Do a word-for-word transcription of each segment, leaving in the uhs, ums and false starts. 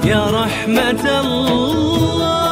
يا رحمة الله.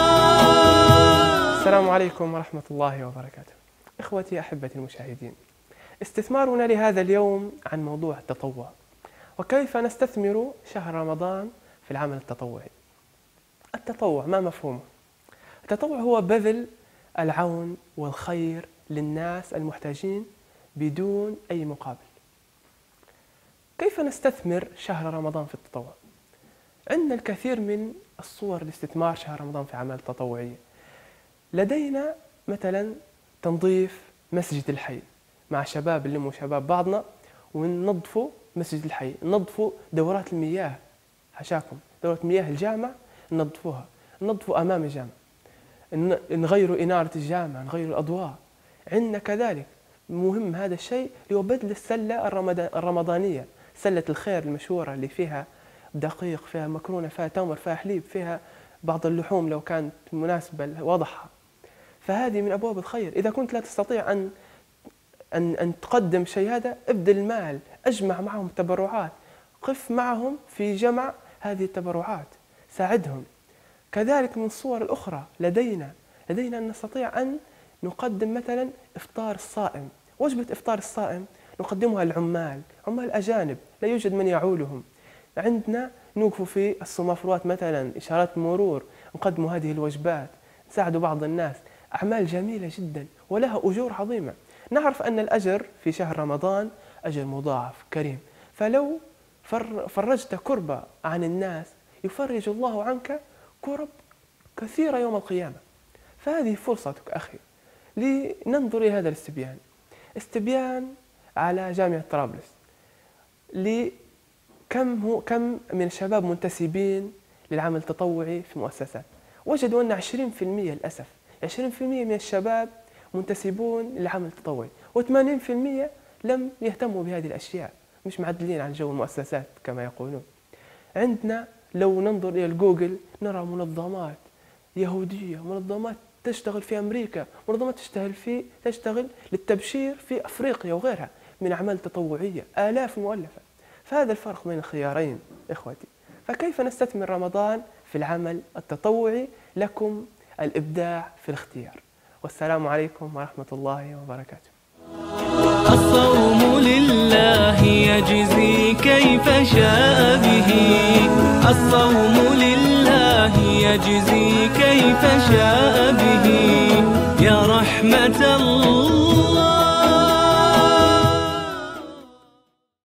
السلام عليكم ورحمة الله وبركاته. إخوتي أحبتي المشاهدين، استثمارنا لهذا اليوم عن موضوع التطوع، وكيف نستثمر شهر رمضان في العمل التطوعي. التطوع ما مفهومه؟ التطوع هو بذل العون والخير للناس المحتاجين بدون أي مقابل. كيف نستثمر شهر رمضان في التطوع؟ عندنا الكثير من الصور لاستثمار شهر رمضان في أعمال تطوعية. لدينا مثلا تنظيف مسجد الحي، مع شباب نلموا شباب بعضنا وننظفوا مسجد الحي، ننظفوا دورات المياه، حشاكم دورات مياه الجامع ننظفوها، ننظفوا أمام الجامع، نغيروا إنارة الجامع، نغيروا الأضواء. عندنا كذلك مهم هذا الشيء اللي هو بذل السلة الرمضانية، سلة الخير المشهورة اللي فيها دقيق، فيها مكرونة، فيها تمر، فيها حليب، فيها بعض اللحوم لو كانت مناسبة وضعها. فهذه من أبواب الخير. إذا كنت لا تستطيع أن أن أن تقدم شيء هذا، ابذل المال، أجمع معهم التبرعات، قف معهم في جمع هذه التبرعات، ساعدهم. كذلك من الصور الأخرى لدينا لدينا أن نستطيع أن نقدم مثلا إفطار الصائم. وجبة إفطار الصائم نقدمها للعمال، عمال أجانب لا يوجد من يعولهم. عندنا نوقفوا في السمافروات مثلا، إشارات المرور، نقدموا هذه الوجبات، نساعدوا بعض الناس. أعمال جميلة جدا ولها أجور عظيمة. نعرف أن الأجر في شهر رمضان أجر مضاعف كريم، فلو فرجت كربة عن الناس يفرج الله عنك كرب كثيرة يوم القيامة. فهذه فرصتك أخي لننظر إلى هذا الاستبيان. استبيان على جامعة طرابلس لكم هو كم من الشباب منتسبين للعمل التطوعي في مؤسسات. وجدوا أن عشرين بالمئة للأسف عشرين بالمئة من الشباب منتسبون للعمل التطوعي، وثمانين بالمئة لم يهتموا بهذه الأشياء، مش معدلين عن جو المؤسسات كما يقولون. عندنا لو ننظر إلى الجوجل نرى منظمات يهودية، منظمات تشتغل في أمريكا، منظمات تشتغل في تشتغل للتبشير في أفريقيا وغيرها من أعمال تطوعية، آلاف مؤلفة. فهذا الفرق بين الخيارين إخوتي. فكيف نستثمر رمضان في العمل التطوعي؟ لكم الإبداع في الاختيار. والسلام عليكم ورحمة الله وبركاته. الصوم لله يجزي كيف شاء به، الصوم لله يجزي كيف شاء به، يا رحمة الله.